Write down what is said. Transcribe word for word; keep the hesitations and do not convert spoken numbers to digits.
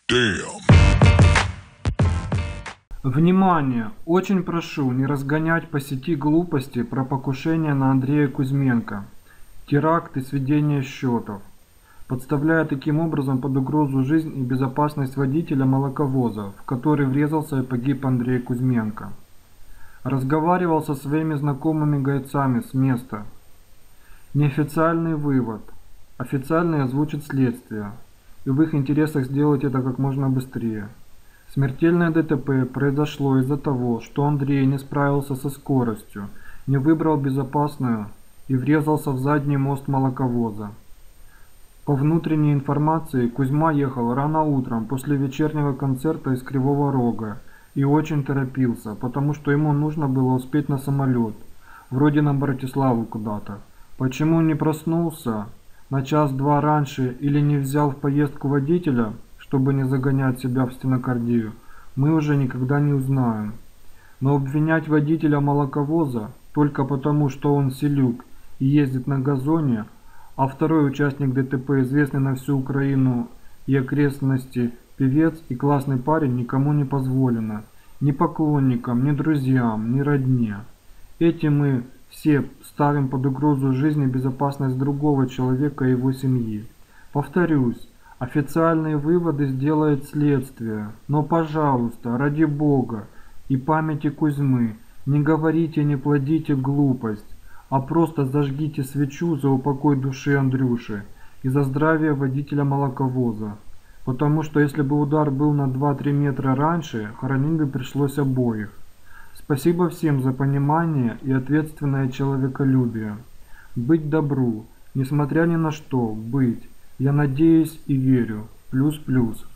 Damn. Внимание! Очень прошу не разгонять по сети глупости про покушение на Андрея Кузьменко, теракт и сведение счетов, подставляя таким образом под угрозу жизнь и безопасность водителя молоковоза, в который врезался и погиб Андрей Кузьменко. Разговаривал со своими знакомыми гайцами с места. Неофициальный вывод. Официальный озвучит следствие, и в их интересах сделать это как можно быстрее. Смертельное ДТП произошло из-за того, что Андрей не справился со скоростью, не выбрал безопасную и врезался в задний мост молоковоза. По внутренней информации, Кузьма ехал рано утром после вечернего концерта из Кривого Рога и очень торопился, потому что ему нужно было успеть на самолет, вроде на Братиславу куда-то. Почему не проснулся на час-два раньше или не взял в поездку водителя, чтобы не загонять себя в стенокардию, мы уже никогда не узнаем. Но обвинять водителя молоковоза только потому, что он селюк и ездит на газоне, а второй участник ДТП, известный на всю Украину и окрестности певец и классный парень, никому не позволено. Ни поклонникам, ни друзьям, ни родне. Этим мы все ставим под угрозу жизнь и безопасность другого человека и его семьи. Повторюсь, официальные выводы сделает следствие, но, пожалуйста, ради Бога и памяти Кузьмы, не говорите, не плодите глупость, а просто зажгите свечу за упокой души Андрюши и за здравие водителя молоковоза. Потому что если бы удар был на два-три метра раньше, хоронить бы пришлось обоих. Спасибо всем за понимание и ответственное человеколюбие. Быть добру, несмотря ни на что, быть. Я надеюсь и верю. Плюс-плюс.